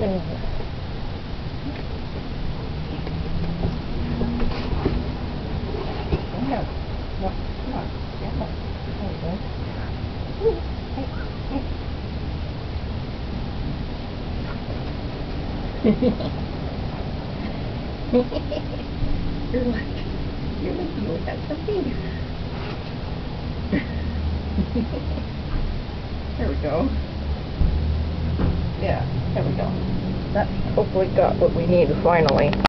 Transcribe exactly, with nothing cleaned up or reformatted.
No, no, come on. Yeah, there we go. Ooh, hey, hey. You're like, you're like you got something. There we go. Yeah, there we go. That hopefully got what we need finally.